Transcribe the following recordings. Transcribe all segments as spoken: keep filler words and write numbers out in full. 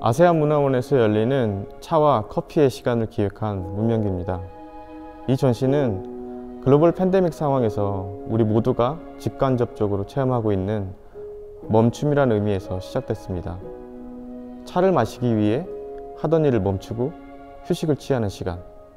아세안 문화원에서 열리는 차와 커피의 시간을 기획한 문명기입니다. 이 전시는 글로벌 팬데믹 상황에서 우리 모두가 직간접적으로 체험하고 있는 멈춤이라는 의미에서 시작됐습니다. 차를 마시기 위해 하던 일을 멈추고 휴식을 취하는 시간.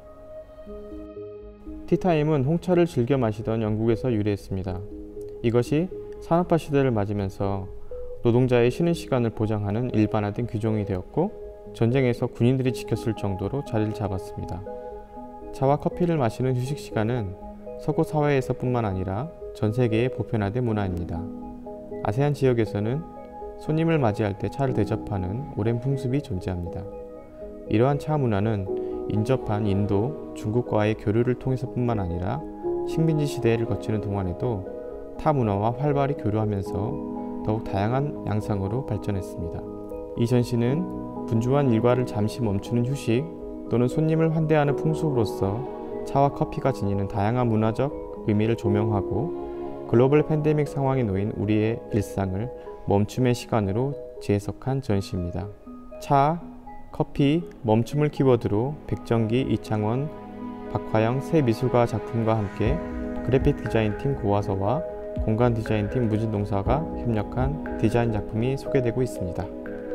티타임은 홍차를 즐겨 마시던 영국에서 유래했습니다. 이것이 산업화 시대를 맞으면서 노동자의 쉬는 시간을 보장하는 일반화된 규정이 되었고, 전쟁에서 군인들이 지켰을 정도로 자리를 잡았습니다. 차와 커피를 마시는 휴식 시간은 서구 사회에서 뿐만 아니라 전 세계에 보편화된 문화입니다. 아세안 지역에서는 손님을 맞이할 때 차를 대접하는 오랜 풍습이 존재합니다. 이러한 차 문화는 인접한 인도, 중국과의 교류를 통해서 뿐만 아니라 식민지 시대를 거치는 동안에도 타 문화와 활발히 교류하면서 더욱 다양한 양상으로 발전했습니다. 이 전시는 분주한 일과를 잠시 멈추는 휴식 또는 손님을 환대하는 풍습으로서 차와 커피가 지니는 다양한 문화적 의미를 조명하고, 글로벌 팬데믹 상황에 놓인 우리의 일상을 멈춤의 시간으로 재해석한 전시입니다. 차, 커피, 멈춤을 키워드로 백정기, 이창원, 박화영 세 미술가 작품과 함께 그래픽 디자인팀 고화서와 공간 디자인팀 무진동사가 협력한 디자인 작품이 소개되고 있습니다.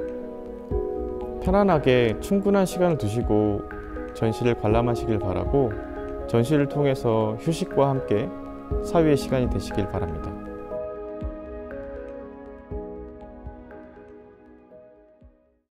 편안하게 충분한 시간을 두시고 전시를 관람하시길 바라고, 전시를 통해서 휴식과 함께 사유의 시간이 되시길 바랍니다.